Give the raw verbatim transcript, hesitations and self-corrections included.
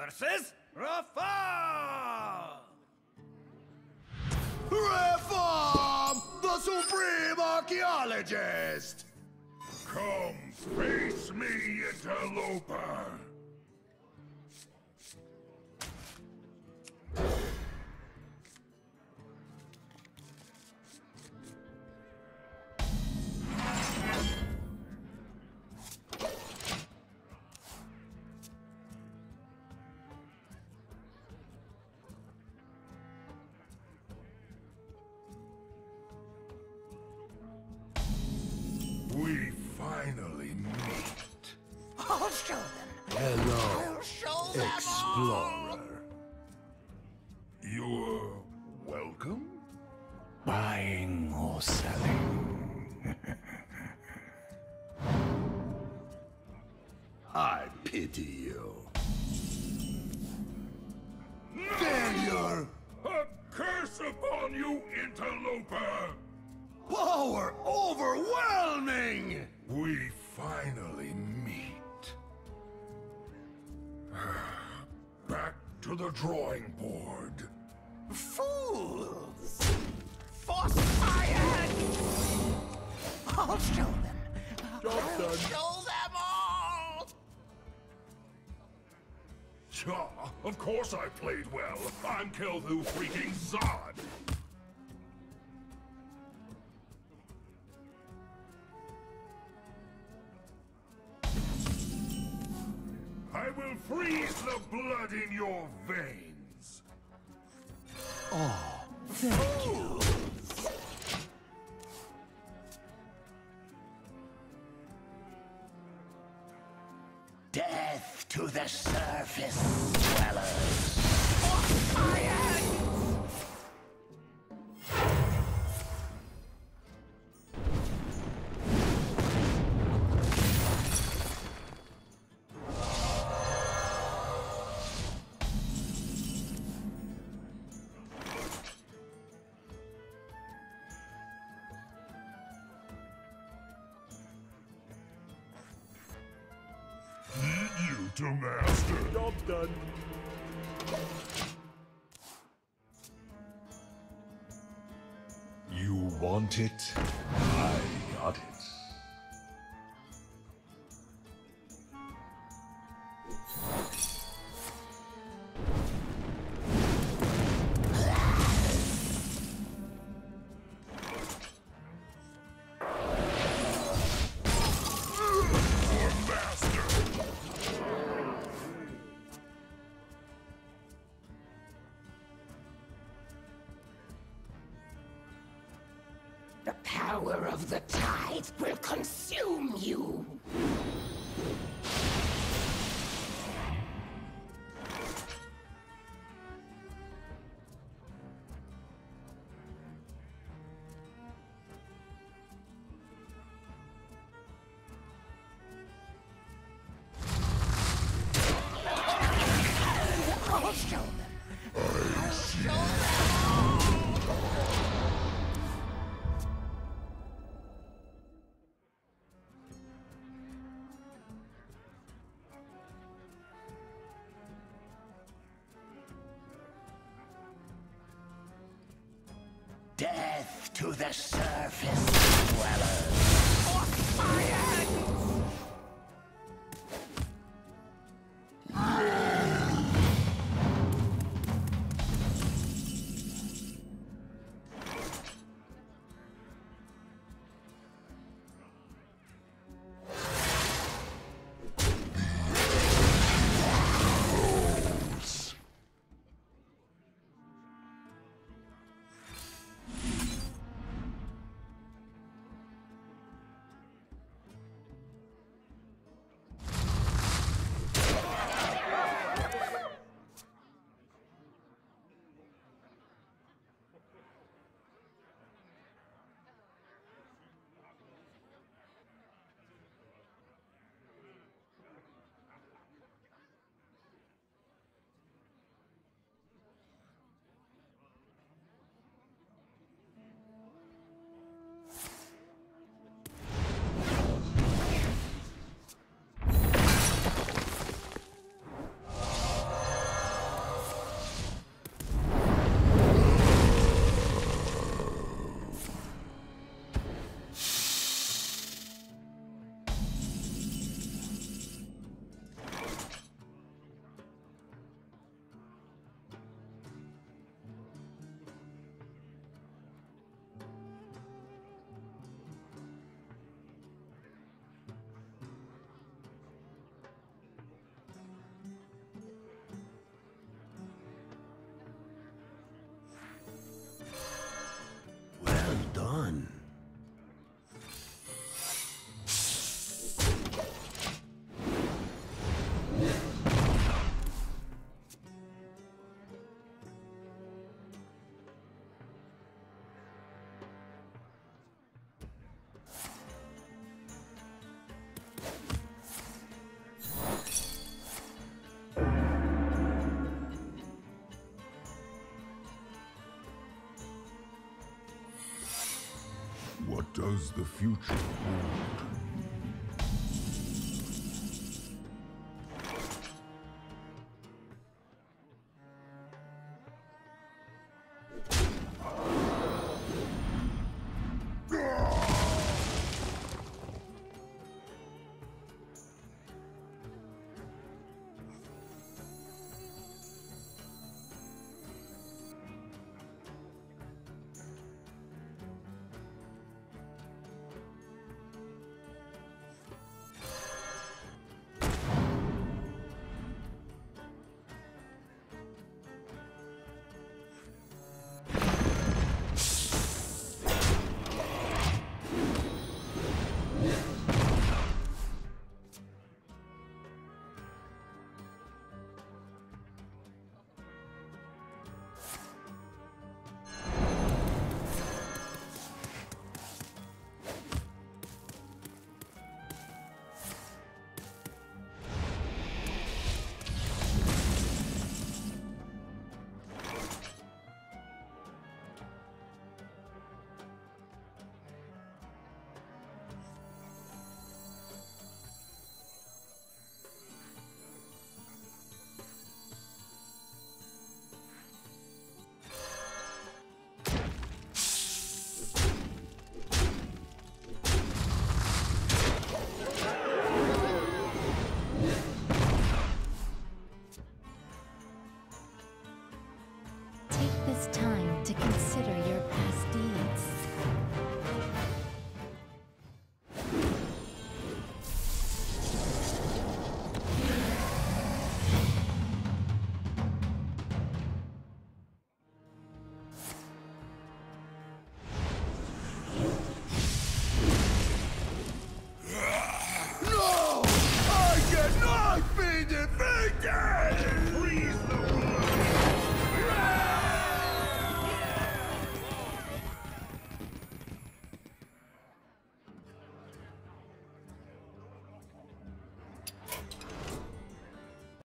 versus Rafa! Reform! The Supreme Archaeologist! Come face me, interloper! We finally meet. I'll show them. Hello, I'll show them Explorer. You're welcome? Buying or selling? I pity you. Failure! A curse upon you, interloper! Power overwhelming! We finally meet. Back to the drawing board. Fools! Force fire! I'll show them. Job I'll done. show them all! Cha, of course I played well. I'm Kel'Thuzh freaking Zod. I will freeze the blood in your veins. Oh, thank you. Death to the surface dwellers! Force fire! Need you to master. Job done. You want it? I got it. The power of the tides will consume you! I'll show them. I'll show them all! Death to the surface dwellers! Force fire! does the future hold?